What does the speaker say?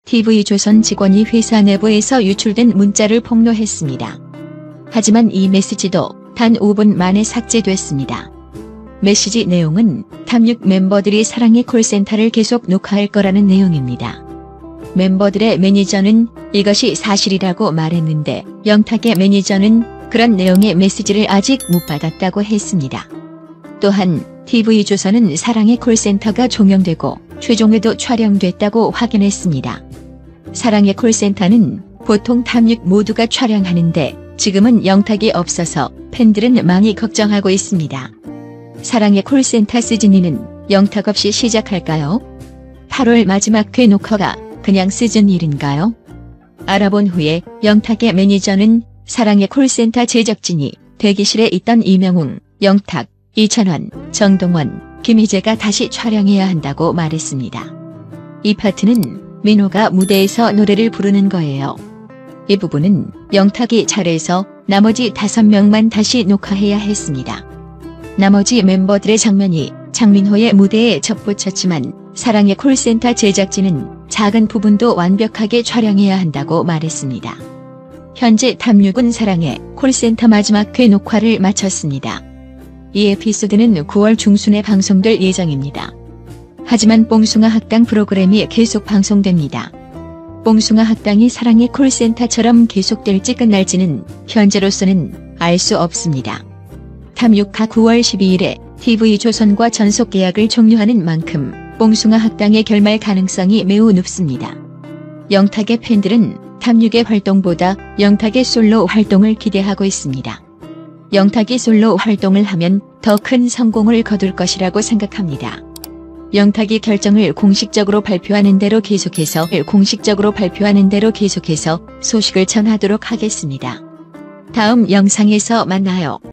TV조선 직원이 회사 내부에서 유출된 문자를 폭로했습니다. 하지만 이 메시지도 단 5분 만에 삭제됐습니다. 메시지 내용은 탐육 멤버들이 사랑의 콜센터를 계속 녹화할 거라는 내용입니다. 멤버들의 매니저는 이것이 사실이라고 말했는데 영탁의 매니저는 그런 내용의 메시지를 아직 못 받았다고 했습니다. 또한 TV조선은 사랑의 콜센터가 종영되고 최종회도 촬영됐다고 확인했습니다. 사랑의 콜센터는 보통 탐육 모두가 촬영하는데 지금은 영탁이 없어서 팬들은 많이 걱정하고 있습니다. 사랑의 콜센터 시즌2는 영탁 없이 시작할까요? 8월 마지막 회 녹화가 그냥 시즌1인가요? 알아본 후에 영탁의 매니저는 사랑의 콜센터 제작진이 대기실에 있던 이명웅, 영탁, 이찬원, 정동원, 김희재가 다시 촬영해야 한다고 말했습니다. 이 파트는 민호가 무대에서 노래를 부르는 거예요. 이 부분은 영탁이 잘해서 나머지 5명만 다시 녹화해야 했습니다. 나머지 멤버들의 장면이 장민호의 무대에 접붙였지만 사랑의 콜센터 제작진은 작은 부분도 완벽하게 촬영해야 한다고 말했습니다. 현재 탐육은 사랑의 콜센터 마지막 회 녹화를 마쳤습니다. 이 에피소드는 9월 중순에 방송될 예정입니다. 하지만 뽕숭아 학당 프로그램이 계속 방송됩니다. 뽕숭아 학당이 사랑의 콜센터처럼 계속될지 끝날지는 현재로서는 알 수 없습니다. 탐육가 9월 12일에 TV조선과 전속 계약을 종료하는 만큼 뽕숭아 학당의 결말 가능성이 매우 높습니다. 영탁의 팬들은 탐육의 활동보다 영탁의 솔로 활동을 기대하고 있습니다. 영탁이 솔로 활동을 하면 더 큰 성공을 거둘 것이라고 생각합니다. 영탁이 결정을 공식적으로 발표하는 대로 계속해서 소식을 전하도록 하겠습니다. 다음 영상에서 만나요.